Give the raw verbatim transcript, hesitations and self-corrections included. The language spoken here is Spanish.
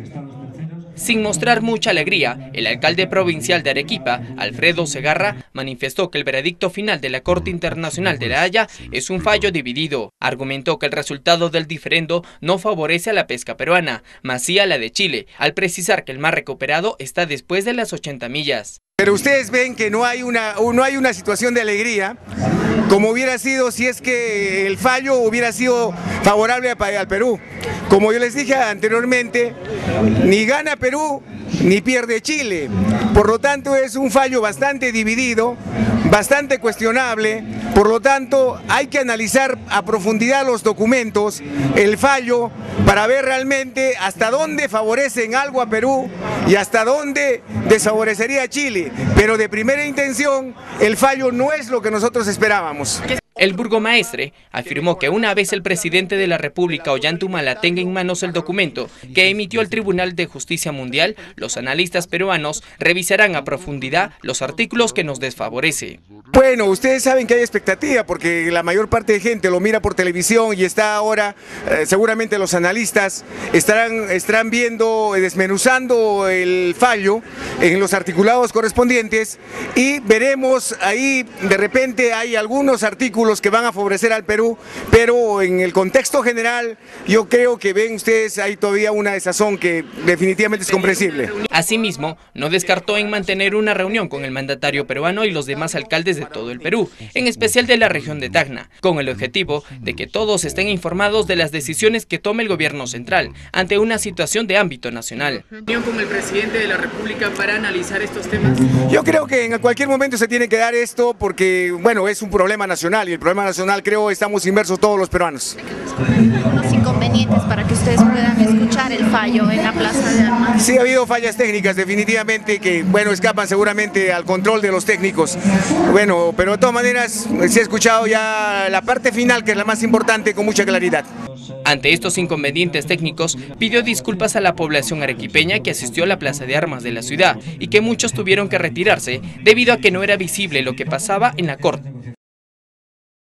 Sin mostrar mucha alegría, el alcalde provincial de Arequipa, Alfredo Segarra, manifestó que el veredicto final de la Corte Internacional de La Haya es un fallo dividido. Argumentó que el resultado del diferendo no favorece a la pesca peruana, mas sí a la de Chile, al precisar que el mar recuperado está después de las ochenta millas. Pero ustedes ven que no hay una, no hay una situación de alegría, como hubiera sido si es que el fallo hubiera sido favorable al Perú. Como yo les dije anteriormente, ni gana Perú ni pierde Chile. Por lo tanto, es un fallo bastante dividido, bastante cuestionable. Por lo tanto, hay que analizar a profundidad los documentos, el fallo, para ver realmente hasta dónde favorecen algo a Perú y hasta dónde desfavorecería a Chile. Pero de primera intención, el fallo no es lo que nosotros esperábamos. El burgomaestre afirmó que una vez el presidente de la República, Ollantaytamala, tenga en manos el documento que emitió el Tribunal de Justicia Mundial, los analistas peruanos revisarán a profundidad los artículos que nos desfavorece. Bueno, ustedes saben que hay expectativa porque la mayor parte de gente lo mira por televisión y está ahora, eh, seguramente los analistas estarán, estarán viendo, desmenuzando el fallo en los articulados correspondientes y veremos ahí, de repente hay algunos artículos que van a favorecer al Perú, pero en el contexto general yo creo que ven ustedes hay todavía una desazón que definitivamente es comprensible. Asimismo, no descartó en mantener una reunión con el mandatario peruano y los demás alcaldes de todo el Perú, en especial de la región de Tacna, con el objetivo de que todos estén informados de las decisiones que tome el gobierno central ante una situación de ámbito nacional. ¿Reunión con el presidente de la República para analizar estos temas? Yo creo que en cualquier momento se tiene que dar esto porque, bueno, es un problema nacional y el problema nacional creo estamos inmersos todos los peruanos. Unos inconvenientes para que ustedes puedan escuchar el fallo en la Plaza de Armas. Sí, ha habido fallas técnicas definitivamente que, bueno, escapan seguramente al control de los técnicos. Bueno, pero de todas maneras se ha escuchado ya la parte final, que es la más importante, con mucha claridad. Ante estos inconvenientes técnicos, pidió disculpas a la población arequipeña que asistió a la Plaza de Armas de la ciudad y que muchos tuvieron que retirarse debido a que no era visible lo que pasaba en la corte.